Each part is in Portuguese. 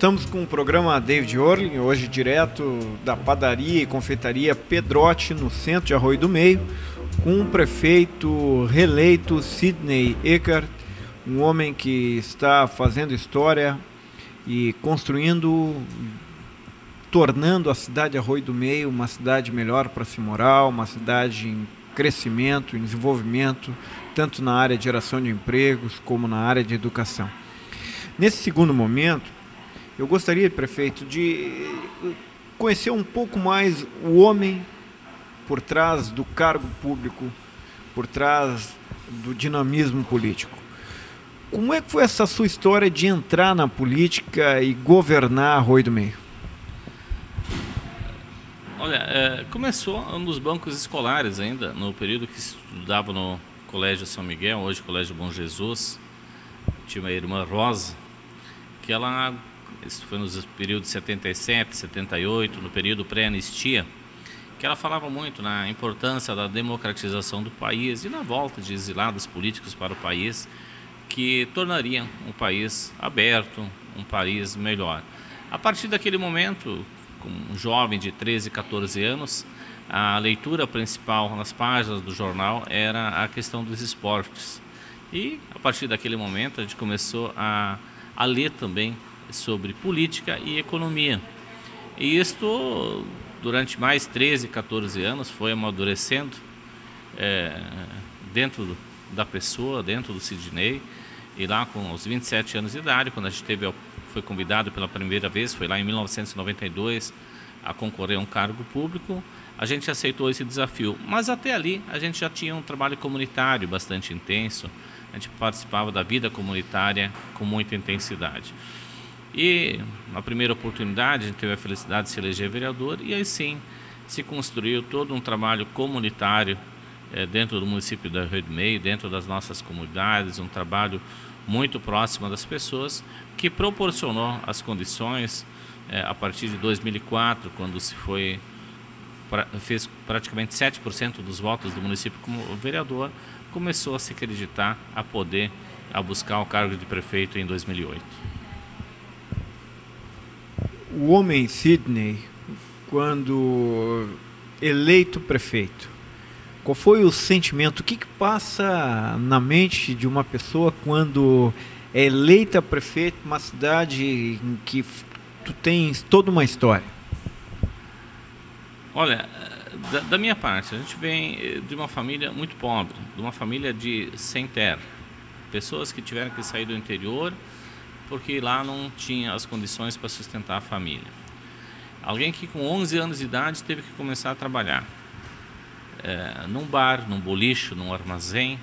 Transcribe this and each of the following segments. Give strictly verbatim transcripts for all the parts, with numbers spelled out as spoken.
Voltamos com o programa David Orling, hoje direto da padaria e confeitaria Pedrotti, no centro de Arroio do Meio, com o prefeito reeleito Sidney Eckert, um homem que está fazendo história e construindo, tornando a cidade de Arroio do Meio uma cidade melhor para se morar, uma cidade em crescimento, em desenvolvimento, tanto na área de geração de empregos como na área de educação. Nesse segundo momento, eu gostaria, prefeito, de conhecer um pouco mais o homem por trás do cargo público, por trás do dinamismo político. Como é que foi essa sua história de entrar na política e governar Arroio do Meio? Olha, é, começou nos bancos escolares ainda, no período que estudava no Colégio São Miguel, hoje Colégio Bom Jesus. Tinha uma irmã Rosa, que ela, isso foi nos períodos de setenta e sete, setenta e oito, no período pré-anistia, que ela falava muito na importância da democratização do país e na volta de exilados políticos para o país, que tornariam um país aberto, um país melhor. A partir daquele momento, com um jovem de treze, quatorze anos, a leitura principal nas páginas do jornal era a questão dos esportes. E a partir daquele momento a gente começou a, a ler também sobre política e economia. E isto, durante mais treze, quatorze anos, foi amadurecendo é, dentro do, da pessoa, dentro do Sidney. E lá com os vinte e sete anos de idade, quando a gente teve, foi convidado pela primeira vez, foi lá em mil novecentos e noventa e dois, a concorrer a um cargo público, a gente aceitou esse desafio. Mas até ali a gente já tinha um trabalho comunitário bastante intenso, a gente participava da vida comunitária com muita intensidade. E na primeira oportunidade a gente teve a felicidade de se eleger vereador e aí sim se construiu todo um trabalho comunitário é, dentro do município da Arroio do Meio, dentro das nossas comunidades, um trabalho muito próximo das pessoas que proporcionou as condições é, a partir de dois mil e quatro, quando se foi pra, fez praticamente sete por cento dos votos do município como vereador, começou a se acreditar a poder a buscar o cargo de prefeito em dois mil e oito. O homem Sidney, quando eleito prefeito, qual foi o sentimento, o que, que passa na mente de uma pessoa quando é eleita prefeito de uma cidade em que tu tens toda uma história? Olha, da, da minha parte, a gente vem de uma família muito pobre, de uma família de sem terra, pessoas que tiveram que sair do interior porque lá não tinha as condições para sustentar a família. Alguém que com onze anos de idade teve que começar a trabalhar é, num bar, num boliche, num armazém,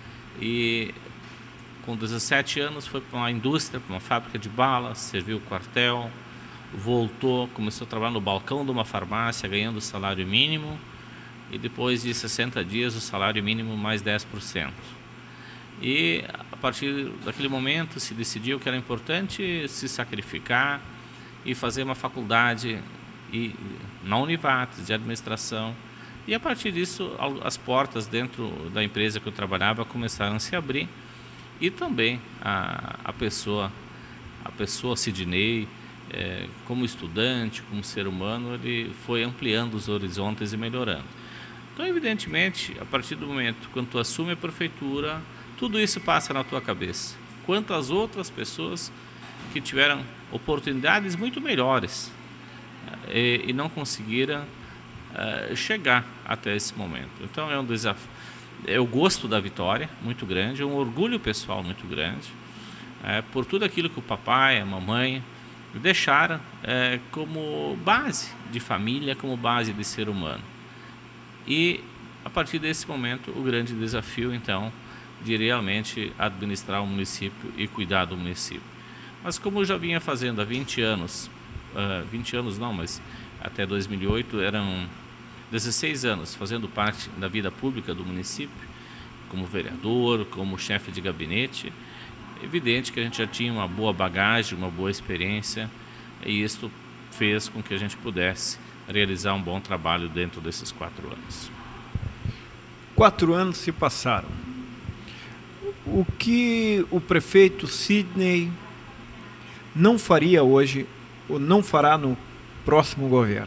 e com dezessete anos foi para uma indústria, para uma fábrica de balas, serviu o quartel, voltou, começou a trabalhar no balcão de uma farmácia, ganhando o salário mínimo, e depois de sessenta dias o salário mínimo mais dez por cento. E a partir daquele momento se decidiu que era importante se sacrificar e fazer uma faculdade e, na Univates de administração. E a partir disso as portas dentro da empresa que eu trabalhava começaram a se abrir e também a, a pessoa, a pessoa Sidney, é, como estudante, como ser humano, ele foi ampliando os horizontes e melhorando. Então, evidentemente, a partir do momento quando tu assume a prefeitura, tudo isso passa na tua cabeça. Quantas outras pessoas que tiveram oportunidades muito melhores e, e não conseguiram uh, chegar até esse momento. Então é um desafio, é o gosto da vitória muito grande, é um orgulho pessoal muito grande, é, por tudo aquilo que o papai, a mamãe deixaram é, como base de família, como base de ser humano. E a partir desse momento o grande desafio então de realmente administrar o município e cuidar do município. Mas como eu já vinha fazendo há vinte anos, uh, vinte anos não, mas até dois mil e oito eram dezesseis anos fazendo parte da vida pública do município, como vereador, como chefe de gabinete, é evidente que a gente já tinha uma boa bagagem, uma boa experiência, e isso fez com que a gente pudesse realizar um bom trabalho dentro desses quatro anos. Quatro anos se passaram. O que o prefeito Sidney não faria hoje ou não fará no próximo governo?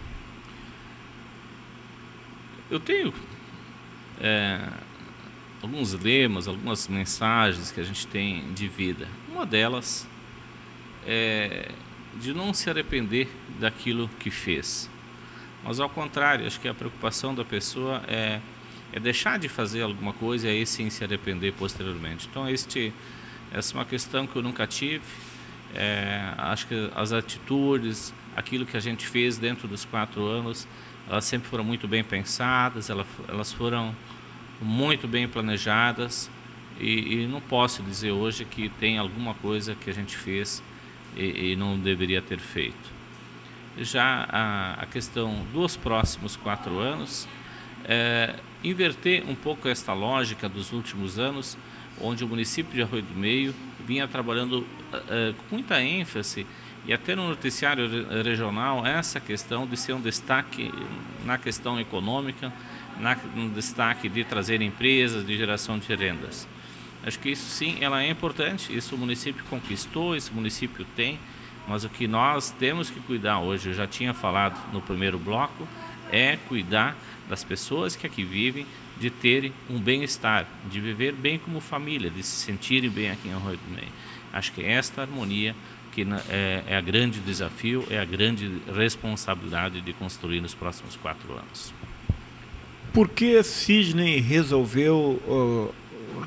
Eu tenho é, alguns lemas, algumas mensagens que a gente tem de vida. Uma delas é de não se arrepender daquilo que fez. Mas ao contrário, acho que a preocupação da pessoa é, é deixar de fazer alguma coisa e aí sim se arrepender posteriormente. Então este, essa é uma questão que eu nunca tive. É, acho que as atitudes, aquilo que a gente fez dentro dos quatro anos, elas sempre foram muito bem pensadas, elas, elas foram muito bem planejadas e, e não posso dizer hoje que tem alguma coisa que a gente fez e, e não deveria ter feito. Já a, a questão dos próximos quatro anos, é, inverter um pouco esta lógica dos últimos anos, onde o município de Arroio do Meio vinha trabalhando é, com muita ênfase e até no noticiário regional essa questão de ser um destaque na questão econômica, na, no destaque de trazer empresas, de geração de rendas. Acho que isso sim, ela é importante, isso o município conquistou, isso o município tem, mas o que nós temos que cuidar hoje, eu já tinha falado no primeiro bloco, é cuidar das pessoas que aqui vivem, de terem um bem-estar, de viver bem como família, de se sentirem bem aqui em Arroio do Meio. Acho que esta harmonia que é, é a grande desafio, é a grande responsabilidade de construir nos próximos quatro anos. Por que Sidney resolveu uh,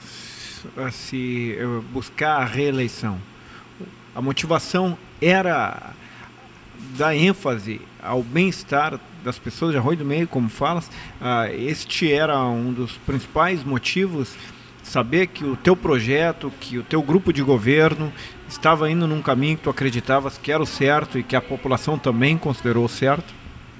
se uh, buscar a reeleição? A motivação era dar ênfase ao bem-estar das pessoas de Arroio do Meio, como falas. Uh, este era um dos principais motivos, saber que o teu projeto, que o teu grupo de governo estava indo num caminho que tu acreditavas que era o certo e que a população também considerou certo?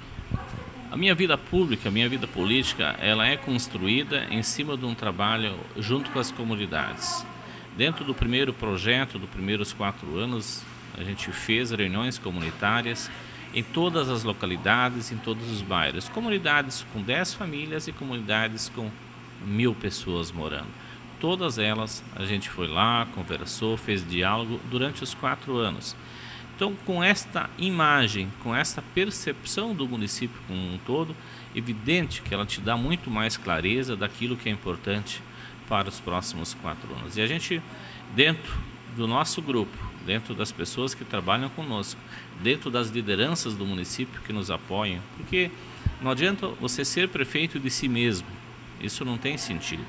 A minha vida pública, a minha vida política, ela é construída em cima de um trabalho junto com as comunidades. Dentro do primeiro projeto, dos primeiros quatro anos, a gente fez reuniões comunitárias em todas as localidades, em todos os bairros. Comunidades com dez famílias e comunidades com mil pessoas morando. Todas elas, a gente foi lá, conversou, fez diálogo durante os quatro anos. Então, com esta imagem, com esta percepção do município como um todo, evidente que ela te dá muito mais clareza daquilo que é importante para os próximos quatro anos. E a gente, dentro do nosso grupo, dentro das pessoas que trabalham conosco, dentro das lideranças do município que nos apoiam, porque não adianta você ser prefeito de si mesmo, isso não tem sentido.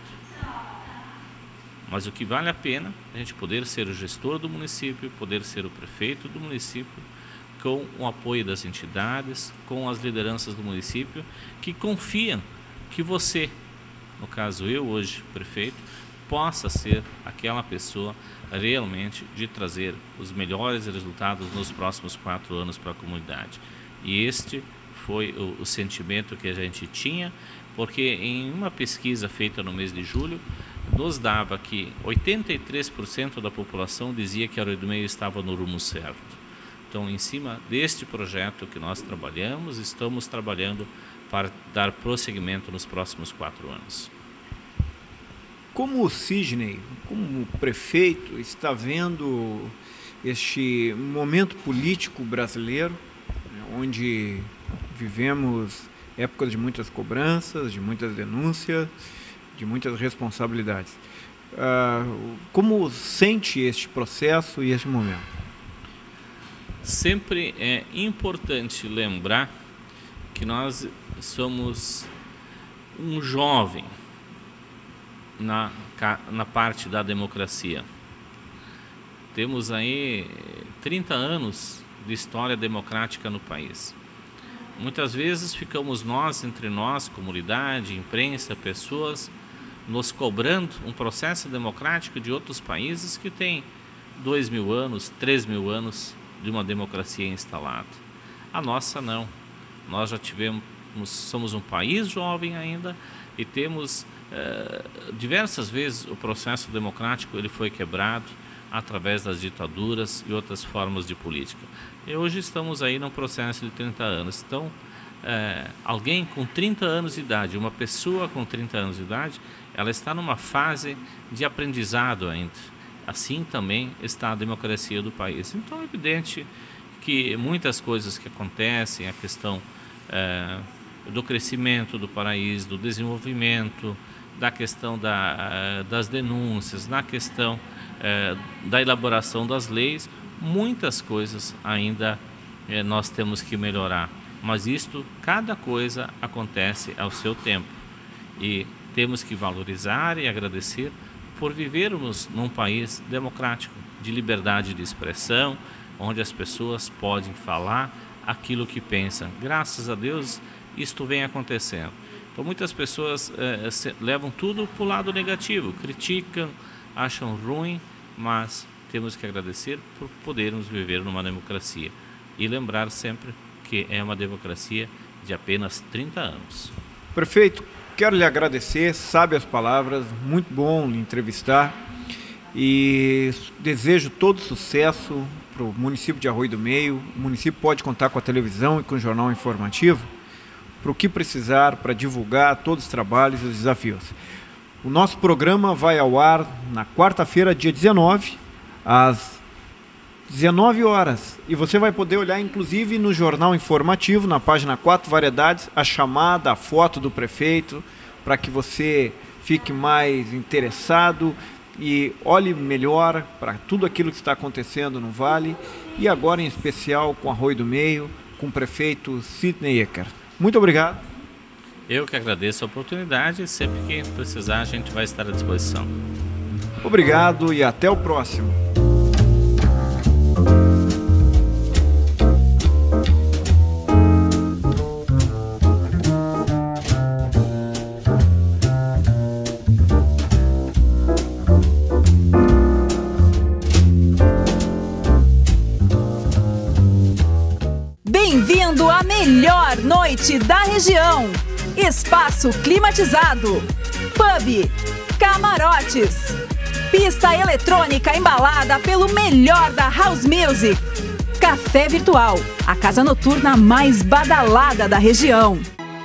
Mas o que vale a pena é a gente poder ser o gestor do município, poder ser o prefeito do município, com o apoio das entidades, com as lideranças do município, que confiam que você, no caso eu hoje, prefeito, possa ser aquela pessoa realmente de trazer os melhores resultados nos próximos quatro anos para a comunidade. E este foi o, o sentimento que a gente tinha, porque em uma pesquisa feita no mês de julho, nos dava que oitenta e três por cento da população dizia que Arroio do Meio estava no rumo certo. Então, em cima deste projeto que nós trabalhamos, estamos trabalhando para dar prosseguimento nos próximos quatro anos. Como o Sidney, como prefeito, está vendo este momento político brasileiro, onde vivemos épocas de muitas cobranças, de muitas denúncias, de muitas responsabilidades. Uh, como sente este processo e este momento? Sempre é importante lembrar que nós somos um jovem na, na parte da democracia. Temos aí trinta anos de história democrática no país. Muitas vezes ficamos nós, entre nós, comunidade, imprensa, pessoas, nos cobrando um processo democrático de outros países que têm dois mil anos, três mil anos de uma democracia instalada. A nossa não. Nós já tivemos, somos um país jovem ainda e temos eh, diversas vezes o processo democrático ele foi quebrado através das ditaduras e outras formas de política. E hoje estamos aí num processo de trinta anos. Então, é, alguém com trinta anos de idade, uma pessoa com trinta anos de idade, ela está numa fase de aprendizado ainda. assim também está a democracia do país. Então é evidente que muitas coisas que acontecem, a questão é, do crescimento do país, do desenvolvimento, da questão da, das denúncias, na questão é, da elaboração das leis, muitas coisas ainda é, nós temos que melhorar. Mas isto, cada coisa acontece ao seu tempo. E temos que valorizar e agradecer por vivermos num país democrático, de liberdade de expressão, onde as pessoas podem falar aquilo que pensam. Graças a Deus, isto vem acontecendo. Então, muitas pessoas eh, se, levam tudo para o lado negativo, criticam, acham ruim, mas temos que agradecer por podermos viver numa democracia. E lembrar sempre que é uma democracia de apenas trinta anos. Prefeito, quero lhe agradecer, sabe as palavras, muito bom lhe entrevistar e desejo todo sucesso para o município de Arroio do Meio. O município pode contar com a televisão e com o jornal informativo para o que precisar, para divulgar todos os trabalhos e os desafios. O nosso programa vai ao ar na quarta-feira, dia dezenove, às dezenove horas. E você vai poder olhar, inclusive, no jornal informativo, na página quatro, Variedades, a chamada, a foto do prefeito, para que você fique mais interessado e olhe melhor para tudo aquilo que está acontecendo no Vale, e agora em especial com Arroio do Meio, com o prefeito Sidney Eckert. Muito obrigado. Eu que agradeço a oportunidade, sempre que precisar a gente vai estar à disposição. Obrigado e até o próximo. Bem-vindo à melhor noite da região. Espaço climatizado, pub, camarotes, pista eletrônica embalada pelo melhor da house music, café virtual, a casa noturna mais badalada da região.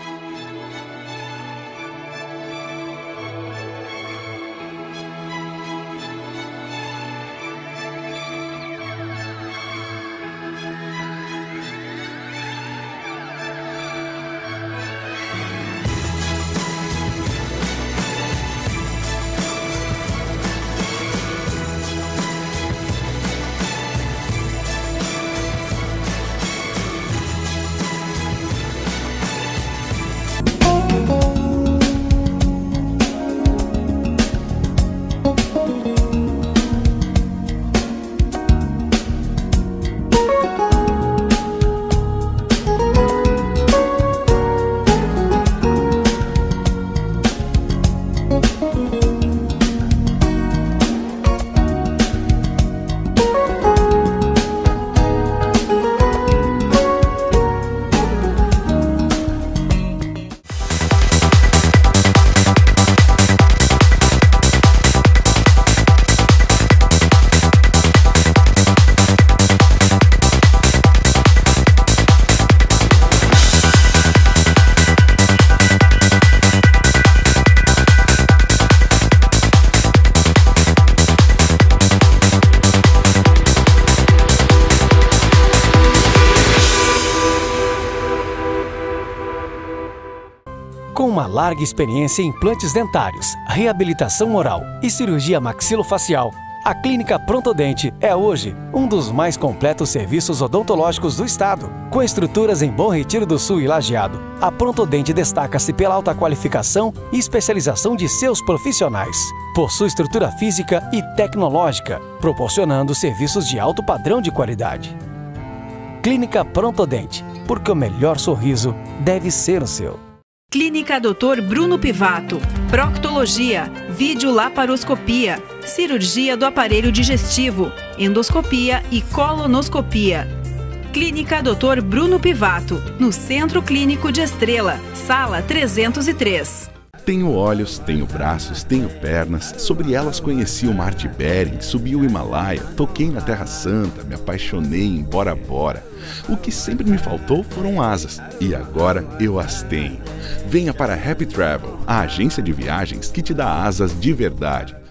Com uma larga experiência em implantes dentários, reabilitação oral e cirurgia maxilofacial, a Clínica Prontodente é hoje um dos mais completos serviços odontológicos do estado. Com estruturas em Bom Retiro do Sul e Lajeado, a Prontodente destaca-se pela alta qualificação e especialização de seus profissionais. Possui estrutura física e tecnológica, proporcionando serviços de alto padrão de qualidade. Clínica Prontodente, porque o melhor sorriso deve ser o seu. Clínica doutor Bruno Pivato, proctologia, videolaparoscopia, cirurgia do aparelho digestivo, endoscopia e colonoscopia. Clínica doutor Bruno Pivato, no Centro Clínico de Estrela, sala trezentos e três. Tenho olhos, tenho braços, tenho pernas, sobre elas conheci o mar de Bering, subi o Himalaia, toquei na Terra Santa, me apaixonei em Bora Bora. O que sempre me faltou foram asas, e agora eu as tenho. Venha para Happy Travel, a agência de viagens que te dá asas de verdade.